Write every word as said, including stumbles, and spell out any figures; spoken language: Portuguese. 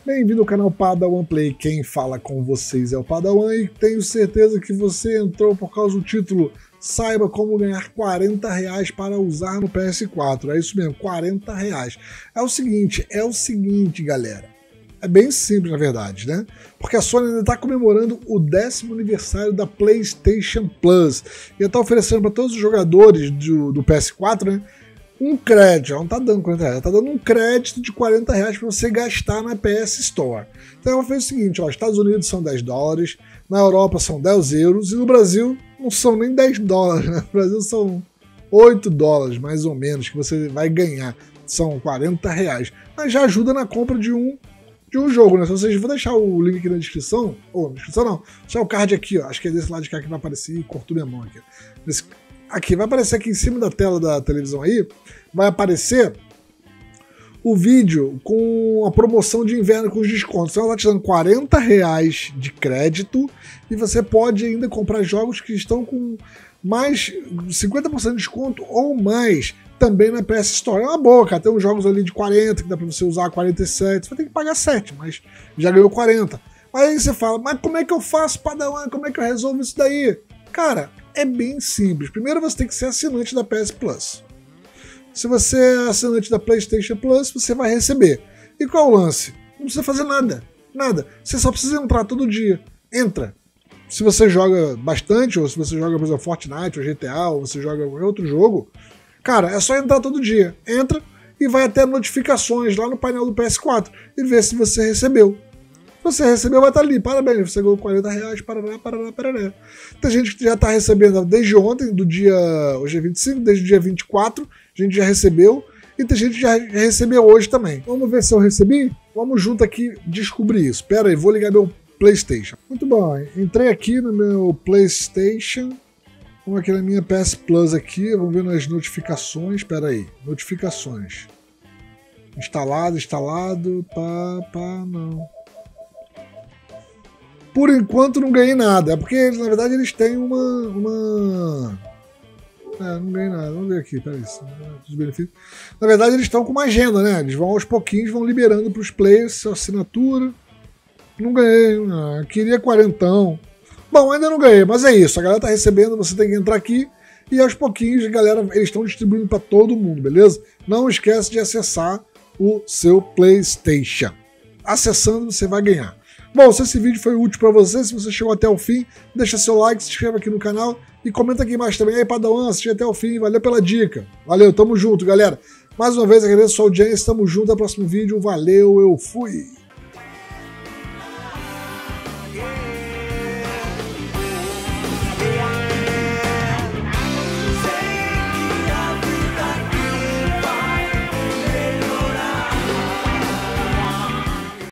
Bem-vindo ao canal Padawan Play, quem fala com vocês é o Padawan e tenho certeza que você entrou por causa do título Saiba como ganhar quarenta reais para usar no P S quatro, é isso mesmo, quarenta reais. É o seguinte, é o seguinte galera, é bem simples na verdade, né? Porque a Sony ainda está comemorando o décimo aniversário da PlayStation Plus e está oferecendo para todos os jogadores do, do P S quatro, né? Um crédito, ela não tá dando quarenta reais, ela tá dando um crédito de quarenta reais para você gastar na P S Store. Então ela fez o seguinte, ó, Estados Unidos são dez dólares, na Europa são dez euros e no Brasil não são nem dez dólares, né? No Brasil são oito dólares mais ou menos que você vai ganhar, são quarenta reais. Mas já ajuda na compra de um, de um jogo, né? Se vocês vão deixar o link aqui na descrição, ou na descrição não, deixar o card aqui, ó, acho que é desse lado de cá que vai aparecer e cortou minha mão aqui. Nesse, Aqui, vai aparecer aqui em cima da tela da televisão aí, vai aparecer o vídeo com a promoção de inverno com os descontos. Então ela está te dando quarenta reais de crédito e você pode ainda comprar jogos que estão com mais cinquenta por cento de desconto ou mais também na P S Store. É uma boa, cara. Tem uns jogos ali de quarenta que dá para você usar quarenta e sete. Você vai ter que pagar sete, mas já ganhou quarenta. Mas aí você fala, mas como é que eu faço, Padawan? Como é que eu resolvo isso daí? Cara, é bem simples. Primeiro você tem que ser assinante da P S Plus. Se você é assinante da PlayStation Plus, você vai receber. E qual é o lance? Não precisa fazer nada. Nada. Você só precisa entrar todo dia. Entra. Se você joga bastante, ou se você joga, por exemplo, Fortnite, ou G T A, ou você joga qualquer outro jogo, cara, é só entrar todo dia. Entra e vai até notificações lá no painel do P S quatro e ver se você recebeu. Você recebeu, vai estar ali, parabéns, você ganhou quarenta reais, parará, parará, parará. Tem gente que já está recebendo desde ontem, do dia, hoje é vinte e cinco, desde o dia vinte e quatro, a gente já recebeu, e tem gente que já recebeu hoje também. Vamos ver se eu recebi? Vamos junto aqui descobrir isso. Pera aí, vou ligar meu PlayStation. Muito bom, entrei aqui no meu PlayStation, vamos aqui na minha P S Plus aqui, vamos ver nas notificações, pera aí, notificações. Instalado, instalado, pá, pá, não. Por enquanto não ganhei nada, é porque na verdade eles têm uma... uma... É, não ganhei nada, vamos ver aqui, peraí, os benefícios. Na verdade eles estão com uma agenda, né? Eles vão aos pouquinhos, vão liberando para os players a assinatura. Não ganhei, não. Queria quarentão. Bom, ainda não ganhei, mas é isso, a galera tá recebendo, você tem que entrar aqui e aos pouquinhos, galera, eles estão distribuindo para todo mundo, beleza? Não esquece de acessar o seu PlayStation. Acessando você vai ganhar. Bom, se esse vídeo foi útil para você, se você chegou até o fim, deixa seu like, se inscreva aqui no canal e comenta aqui embaixo também. Aí, Padawan, assisti até o fim, valeu pela dica. Valeu, tamo junto, galera. Mais uma vez, agradeço a sua audiência, tamo junto, até o próximo vídeo, valeu, eu fui!